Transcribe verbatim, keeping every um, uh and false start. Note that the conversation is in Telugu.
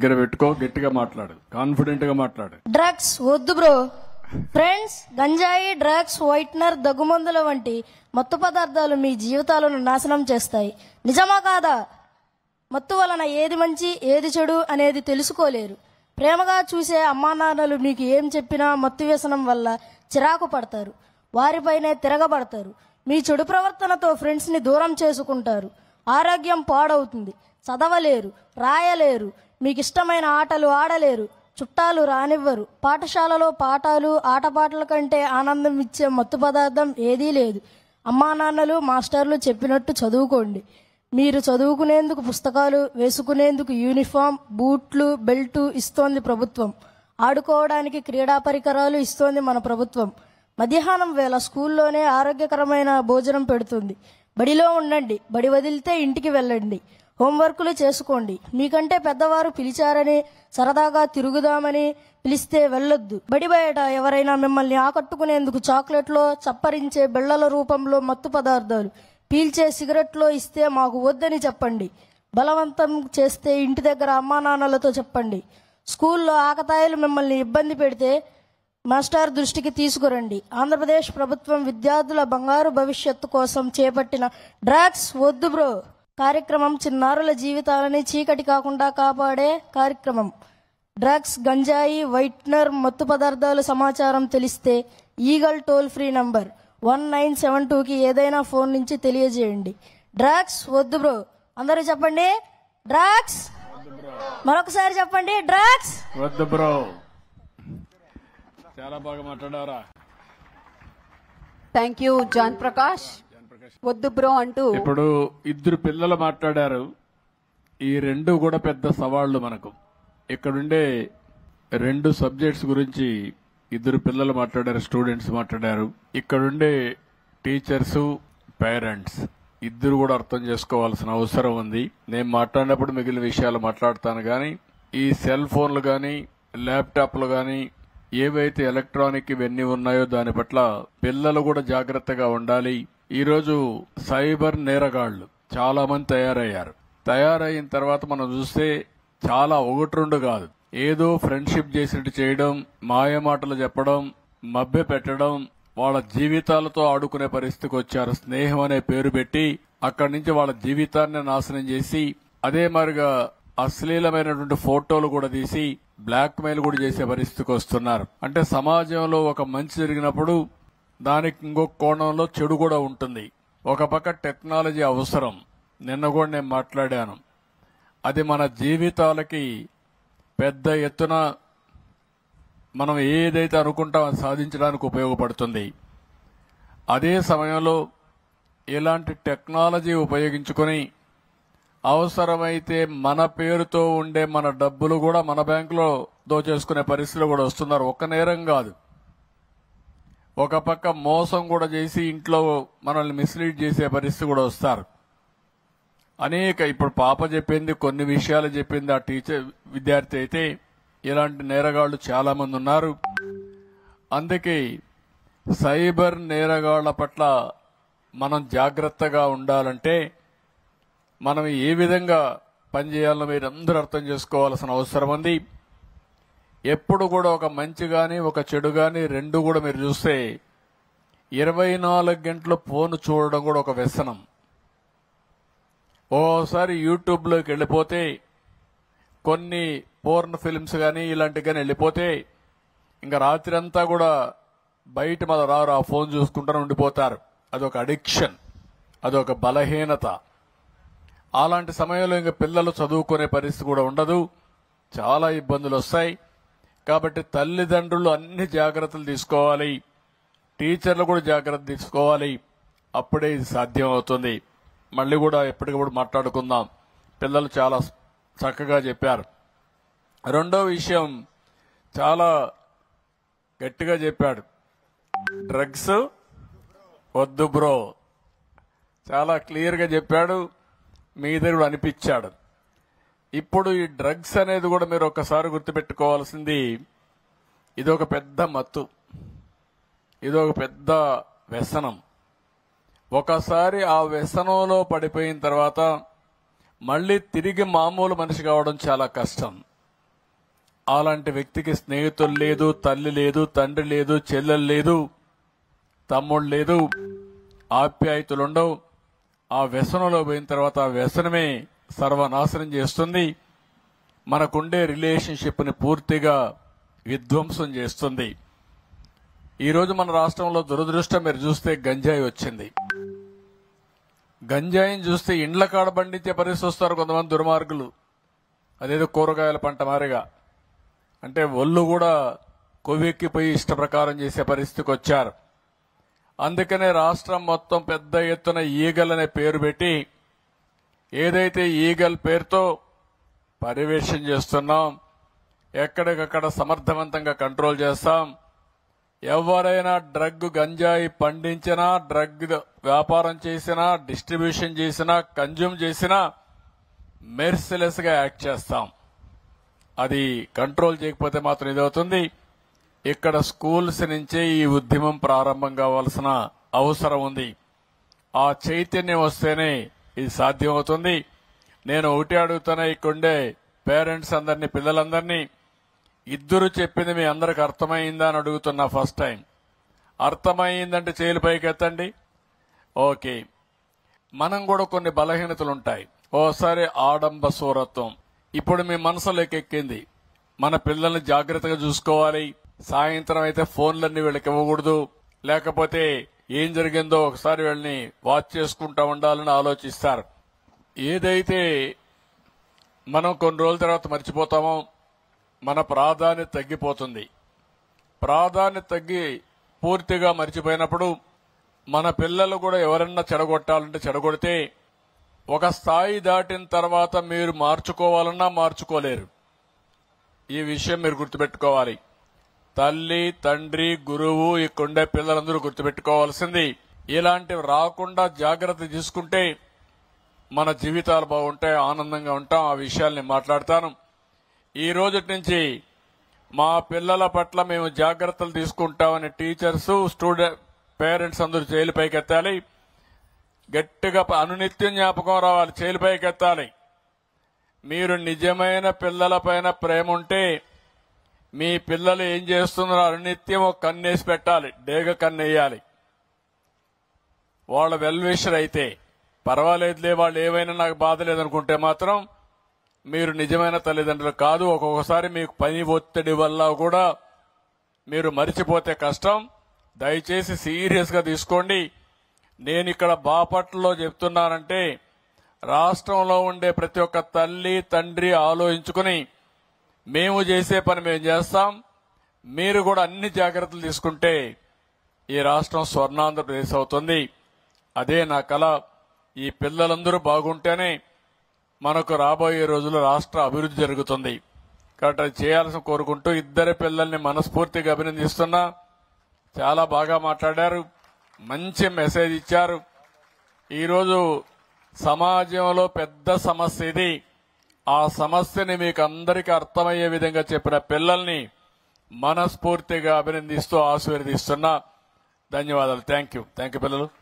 దగ్గర పెట్టుకో, గట్టిగా మాట్లాడు, కాన్ఫిడెంట్ గా మాట్లాడు. డ్రగ్స్ వద్దు బ్రో. ఫ్రెండ్స్, గంజాయి, డ్రగ్స్, వైట్నర్, దగ్గుమందుల వంటి మత్తు పదార్థాలు మీ జీవితాలను నాశనం చేస్తాయి. నిజమా కాదా? మత్తు వలన ఏది మంచి ఏది చెడు అనేది తెలుసుకోలేరు. ప్రేమగా చూసే అమ్మా నాన్నలు మీకు ఏం చెప్పినా మత్తు వ్యసనం వల్ల చిరాకు పడతారు, వారిపైనే తిరగబడతారు. మీ చెడు ప్రవర్తనతో ఫ్రెండ్స్ని దూరం చేసుకుంటారు. ఆరోగ్యం పాడవుతుంది. చదవలేరు, రాయలేరు, మీకు ఇష్టమైన ఆటలు ఆడలేరు, చుట్టాలు రానివ్వరు. పాఠశాలలో పాఠాలు ఆటపాటల కంటే ఆనందం ఇచ్చే మత్తు పదార్థం ఏదీ లేదు. అమ్మా నాన్నలు మాస్టర్లు చెప్పినట్టు చదువుకోండి. మీరు చదువుకునేందుకు పుస్తకాలు, వేసుకునేందుకు యూనిఫామ్, బూట్లు, బెల్టు ఇస్తోంది ప్రభుత్వం. ఆడుకోవడానికి క్రీడా పరికరాలు ఇస్తోంది మన ప్రభుత్వం. మధ్యాహ్నం వేళ స్కూల్లోనే ఆరోగ్యకరమైన భోజనం పెడుతుంది. బడిలో ఉండండి, బడి వదిలితే ఇంటికి వెళ్ళండి. హోంవర్కులు చేసుకోండి. మీకంటే పెద్దవారు పిలిచారని, సరదాగా తిరుగుదామని పిలిస్తే వెళ్ళొద్దు. బడి బయట ఎవరైనా మిమ్మల్ని ఆకట్టుకునేందుకు చాక్లెట్లో, చప్పరించే బిళ్లల రూపంలో మత్తు పదార్థాలు, పీల్చే సిగరెట్లో ఇస్తే మాకు వద్దని చెప్పండి. బలవంతం చేస్తే ఇంటి దగ్గర అమ్మా నాన్నలతో చెప్పండి. స్కూల్లో ఆకతాయిలు మిమ్మల్ని ఇబ్బంది పెడితే మాస్టర్ దృష్టికి తీసుకురండి. ఆంధ్రప్రదేశ్ ప్రభుత్వం విద్యార్థుల బంగారు భవిష్యత్తు కోసం చేపట్టిన డ్రగ్స్ వద్దు బ్రో కార్యక్రమం చిన్నారుల జీవితాలని చీకటి కాకుండా కాపాడే కార్యక్రమం. డ్రగ్స్, గంజాయి, వైట్నర్, మత్తు పదార్థాలు సమాచారం తెలిస్తే eagle toll free number one nine seven టూకి ఏదైనా ఫోన్ నుంచి తెలియజేయండి. డ్రగ్స్ వద్దు బ్రో. అందరూ చెప్పండి, డ్రగ్స్. మరొకసారి చెప్పండి, డ్రగ్స్ వద్దు బ్రో. చాలా బాగా మాట్లాడారా. Thank you John Prakash. వద్దు బ్రో అంటూ ఇప్పుడు ఇద్దరు పిల్లలు మాట్లాడారు. ఈ రెండు కూడా పెద్ద సవాళ్లు మనకు. ఇక్కడుండే రెండు సబ్జెక్ట్స్ గురించి ఇద్దరు పిల్లలు మాట్లాడారు, స్టూడెంట్స్ మాట్లాడారు. ఇక్కడుండే టీచర్స్, పేరెంట్స్ ఇద్దరు కూడా అర్థం చేసుకోవాల్సిన అవసరం ఉంది. నేను మాట్లాడినప్పుడు మిగిలిన విషయాలు మాట్లాడతాను, కానీ ఈ సెల్ ఫోన్లు కానీ ల్యాప్టాప్లు కానీ ఏవైతే ఎలక్ట్రానిక్ ఇవన్నీ ఉన్నాయో దాని పట్ల పిల్లలు కూడా జాగ్రత్తగా ఉండాలి. ఈరోజు సైబర్ నేరగాళ్లు చాలా మంది తయారయ్యారు. తయారైన తర్వాత మనం చూస్తే చాలా ఒకటి రెండు కాదు, ఏదో ఫ్రెండ్షిప్ చేసినట్టు చేయడం, మాయమాటలు చెప్పడం, మభ్య పెట్టడం, వాళ్ళ జీవితాలతో ఆడుకునే పరిస్థితికి వచ్చారు. స్నేహం అనే పేరు పెట్టి అక్కడి నుంచి వాళ్ళ జీవితాన్ని నాశనం చేసి, అదే మరిగా అశ్లీలమైనటువంటి ఫోటోలు కూడా తీసి బ్లాక్ మెయిల్ కూడా చేసే పరిస్థితికి వస్తున్నారు. అంటే సమాజంలో ఒక మంచి జరిగినప్పుడు దానికి ఇంకొక కోణంలో చెడు కూడా ఉంటుంది. ఒక పక్క టెక్నాలజీ అవసరం, నిన్న కూడా నేను మాట్లాడాను, అది మన జీవితాలకి పెద్ద ఎత్తున మనం ఏదైతే అనుకుంటామో అది సాధించడానికి ఉపయోగపడుతుంది. అదే సమయంలో ఇలాంటి టెక్నాలజీ ఉపయోగించుకొని అవసరమైతే మన పేరుతో ఉండే మన డబ్బులు కూడా మన బ్యాంకులో దోచేసుకునే పరిస్థితులు కూడా వస్తున్నారు. ఒక్క నేరం కాదు, ఒక పక్క మోసం కూడా చేసి ఇంట్లో మనల్ని మిస్లీడ్ చేసే పరిస్థితి కూడా వస్తారు. అనేక ఇప్పుడు పాప చెప్పింది, కొన్ని విషయాలు చెప్పింది ఆ టీచర్ విద్యార్థి అయితే, ఇలాంటి నేరగాళ్లు చాలా మంది ఉన్నారు. అందుకే సైబర్ నేరగాళ్ల పట్ల మనం జాగ్రత్తగా ఉండాలంటే మనం ఏ విధంగా పనిచేయాలో మీరు అందరూ అర్థం చేసుకోవాల్సిన అవసరం ఉంది. ఎప్పుడు కూడా ఒక మంచి గాని ఒక చెడు గాని రెండు కూడా మీరు చూస్తే ఇరవై నాలుగు గంటలు ఫోన్ చూడడం కూడా ఒక వ్యసనం. ఓసారి యూట్యూబ్ లోకి వెళ్ళిపోతే కొన్ని పోర్న్ ఫిల్మ్స్ కానీ ఇలాంటివి కానీ వెళ్ళిపోతే ఇంకా రాత్రి అంతా కూడా బయట మన రారు, ఆ ఫోన్ చూసుకుంటూ ఉండిపోతారు. అదొక అడిక్షన్, అదొక బలహీనత. అలాంటి సమయంలో ఇంకా పిల్లలు చదువుకునే పరిస్థితి కూడా ఉండదు, చాలా ఇబ్బందులు వస్తాయి. కాబట్టి తల్లిదండ్రులు అన్ని జాగ్రత్తలు తీసుకోవాలి, టీచర్లు కూడా జాగ్రత్త తీసుకోవాలి. అప్పుడే ఇది సాధ్యం అవుతుంది. మళ్ళీ కూడా ఎప్పటికప్పుడు మాట్లాడుకుందాం. పిల్లలు చాలా చక్కగా చెప్పారు. రెండో విషయం చాలా గట్టిగా చెప్పాడు, డ్రగ్స్ వద్దు బ్రో. చాలా క్లియర్ గా చెప్పాడు, మీ దగ్గర కూడా అనిపించాడు. ఇప్పుడు ఈ డ్రగ్స్ అనేది కూడా మీరు ఒకసారి గుర్తుపెట్టుకోవాల్సింది, ఇదొక పెద్ద మత్తు, ఇదొక పెద్ద వ్యసనం. ఒకసారి ఆ వ్యసనంలో పడిపోయిన తర్వాత మళ్లీ తిరిగి మామూలు మనిషి కావడం చాలా కష్టం. అలాంటి వ్యక్తికి స్నేహితులు లేదు, తల్లి లేదు, తండ్రి లేదు, చెల్లెలు లేదు, తమ్ముడు లేదు, ఆప్యాయతలుండవు. ఆ వ్యసనంలో పోయిన తర్వాత ఆ వ్యసనమే సర్వనాశనం చేస్తుంది. మనకుండే రిలేషన్షిప్ని పూర్తిగా విధ్వంసం చేస్తుంది. ఈరోజు మన రాష్ట్రంలో దురదృష్టం మీరు చూస్తే గంజాయి వచ్చింది. గంజాయిని చూస్తే ఇండ్ల కాడ పండించే పరిస్థితి వస్తారు కొంతమంది దుర్మార్గులు. అదేదో కూరగాయల పంట మారిగా, అంటే ఒళ్ళు కూడా కొవ్వెక్కిపోయి ఇష్ట ప్రకారం చేసే పరిస్థితికి వచ్చారు. అందుకనే రాష్ట్రం మొత్తం పెద్ద ఎత్తున ఈగల్ అనే పేరు పెట్టి ఏదైతే ఈగల్ పేరుతో పర్యవేక్షణ చేస్తున్నాం, ఎక్కడికక్కడ సమర్థవంతంగా కంట్రోల్ చేస్తాం. ఎవరైనా డ్రగ్ గంజాయి పండించినా, డ్రగ్ వ్యాపారం చేసినా, డిస్ట్రిబ్యూషన్ చేసినా, కన్జ్యూమ్ చేసినా మెర్సిలెస్ గా యాక్ట్ చేస్తాం. అది కంట్రోల్ చేయకపోతే మాత్రం ఇదవుతుంది. ఇక్కడ స్కూల్స్ నుంచే ఈ ఉద్యమం ప్రారంభం కావాల్సిన అవసరం ఉంది. ఆ చైతన్యం వస్తేనే ఇది సాధ్యమవుతుంది. నేను ఒకటి అడుగుతున్నా, ఇక్కడుండే పేరెంట్స్ అందరినీ, పిల్లలందరినీ, ఇద్దరు చెప్పింది మీ అందరికి అర్థమైందా అని అడుగుతున్నా. ఫస్ట్ టైం అర్థమైందంటే చేతులు పైకి ఎత్తండి. ఓకే. మనం కూడా కొన్ని బలహీనతలు ఉంటాయి. ఓసారి ఆడంబ సూరత్వం ఇప్పుడు మీ మనసులోకి ఎక్కింది. మన పిల్లల్ని జాగ్రత్తగా చూసుకోవాలి, సాయంత్రం అయితే ఫోన్లన్నీ వీళ్ళకి ఇవ్వకూడదు, లేకపోతే ఏం జరిగిందో ఒకసారి వీళ్ళని వాచ్ చేసుకుంటా ఉండాలని ఆలోచిస్తారు. ఏదైతే మనం కొన్ని రోజుల తర్వాత మర్చిపోతామో మన ప్రాధాన్యత తగ్గిపోతుంది. ప్రాధాన్యత తగ్గి పూర్తిగా మర్చిపోయినప్పుడు మన పిల్లలు కూడా ఎవరన్నా చెడగొట్టాలంటే చెడగొడితే ఒక స్థాయి దాటిన తర్వాత మీరు మార్చుకోవాలన్నా మార్చుకోలేరు. ఈ విషయం మీరు గుర్తుపెట్టుకోవాలి. తల్లి, తండ్రి, గురువు, ఇక్కడుండే పిల్లలందరూ గుర్తుపెట్టుకోవాల్సింది, ఇలాంటివి రాకుండా జాగ్రత్త తీసుకుంటే మన జీవితాలు బాగుంటాయి, ఆనందంగా ఉంటాం. ఆ విషయాల్ని మాట్లాడతాను. ఈ రోజు నుంచి మా పిల్లల పట్ల మేము జాగ్రత్తలు తీసుకుంటామని టీచర్స్, స్టూడెంట్, పేరెంట్స్ అందరూ చేతులు పైకెత్తాలి. గట్టిగా అనునిత్యం జ్ఞాపకం రావాలి, చేతులు పైకెత్తాలి. మీరు నిజమైన పిల్లల పైన ప్రేమ ఉంటే మీ పిల్లలు ఏం చేస్తున్నారో అనునిత్యం ఒక కన్నేసి పెట్టాలి, డేగ కన్నేయాలి. వాళ్ళ వెల్విషర్ అయితే పర్వాలేదులే, వాళ్ళు ఏమైనా నాకు బాధ లేదనుకుంటే మాత్రం మీరు నిజమైన తల్లిదండ్రులు కాదు. ఒక్కొక్కసారి మీకు పని ఒత్తిడి వల్ల కూడా మీరు మరిచిపోతే కష్టం. దయచేసి సీరియస్ గా తీసుకోండి. నేను ఇక్కడ బాపట్లలో చెప్తున్నానంటే రాష్ట్రంలో ఉండే ప్రతి ఒక్క తల్లి, తండ్రి ఆలోచించుకుని మేము చేసే పని మేము చేస్తాం. మీరు కూడా అన్ని జాగ్రత్తలు తీసుకుంటే ఈ రాష్ట్రం స్వర్ణాంధ్రప్రదేశ్ అవుతుంది. అదే నా కల. ఈ పిల్లలందరూ బాగుంటేనే మనకు రాబోయే రోజుల్లో రాష్ట్ర అభివృద్ధి జరుగుతుంది. కాబట్టి అది చేయాల్సిన కోరుకుంటూ ఇద్దరు పిల్లల్ని మనస్ఫూర్తిగా అభినందిస్తున్నా. చాలా బాగా మాట్లాడారు, మంచి మెసేజ్ ఇచ్చారు. ఈరోజు సమాజంలో పెద్ద సమస్య ఇది. ఆ సమస్యని మీకు అందరికీ అర్థమయ్యే విధంగా చెప్పిన పిల్లల్ని మనస్ఫూర్తిగా అభినందిస్తూ ఆశీర్వదిస్తున్నా. ధన్యవాదాలు. Thank you. థ్యాంక్ యూ పిల్లలు.